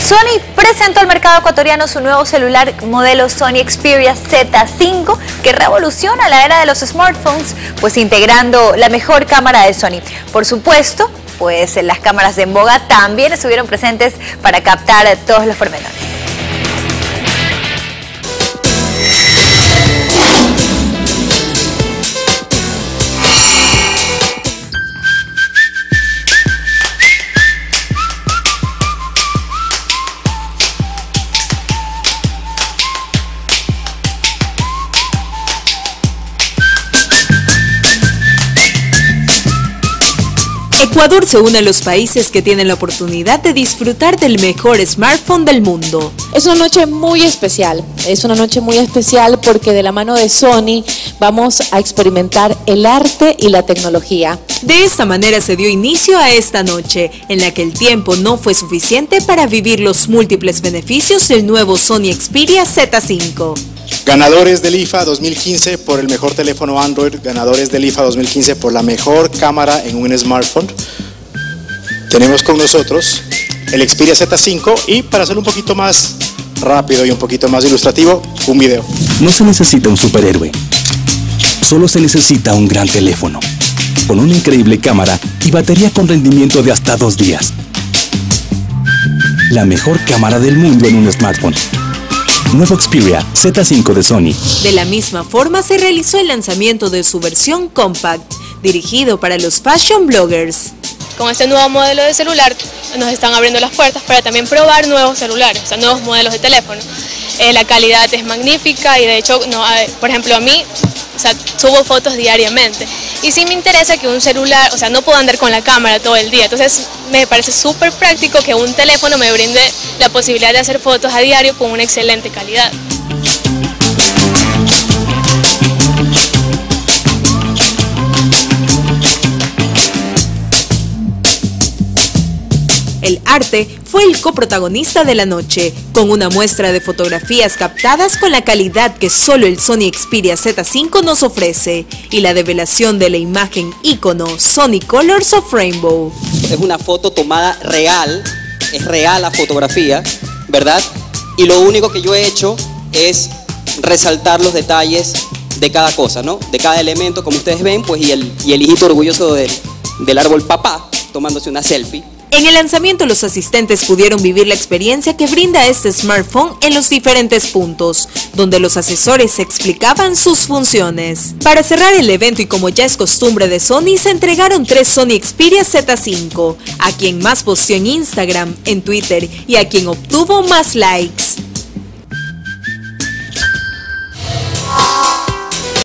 Sony presentó al mercado ecuatoriano su nuevo celular modelo Sony Xperia Z5, que revoluciona la era de los smartphones, pues integrando la mejor cámara de Sony. Por supuesto, pues las cámaras de en boga también estuvieron presentes para captar todos los pormenores. Ecuador se une a los países que tienen la oportunidad de disfrutar del mejor smartphone del mundo. Es una noche muy especial, porque de la mano de Sony vamos a experimentar el arte y la tecnología. De esta manera se dio inicio a esta noche, en la que el tiempo no fue suficiente para vivir los múltiples beneficios del nuevo Sony Xperia Z5. Ganadores del IFA 2015 por el mejor teléfono Android, ganadores del IFA 2015 por la mejor cámara en un smartphone. Tenemos con nosotros el Xperia Z5 y, para hacerlo un poquito más rápido y un poquito más ilustrativo, un video. No se necesita un superhéroe, solo se necesita un gran teléfono, con una increíble cámara y batería con rendimiento de hasta 2 días. La mejor cámara del mundo en un smartphone. Nuevo Xperia Z5 de Sony. De la misma forma se realizó el lanzamiento de su versión compact, dirigido para los fashion bloggers. Con este nuevo modelo de celular nos están abriendo las puertas para también probar nuevos celulares, o sea, nuevos modelos de teléfono. La calidad es magnífica y de hecho, por ejemplo, a mí, subo fotos diariamente. Y sí me interesa que un celular, no puedo andar con la cámara todo el día. Entonces me parece súper práctico que un teléfono me brinde la posibilidad de hacer fotos a diario con una excelente calidad. El arte fue el coprotagonista de la noche, con una muestra de fotografías captadas con la calidad que solo el Sony Xperia Z5 nos ofrece, y la develación de la imagen ícono Sony Colors of Rainbow. Es una foto tomada real, es real la fotografía, ¿verdad? Y lo único que yo he hecho es resaltar los detalles de cada cosa, ¿no? De cada elemento, como ustedes ven, pues, y el hijito orgulloso del árbol papá tomándose una selfie. En el lanzamiento, los asistentes pudieron vivir la experiencia que brinda este smartphone en los diferentes puntos, donde los asesores explicaban sus funciones. Para cerrar el evento, y como ya es costumbre de Sony, se entregaron 3 Sony Xperia Z5, a quien más posteó en Instagram, en Twitter y a quien obtuvo más likes.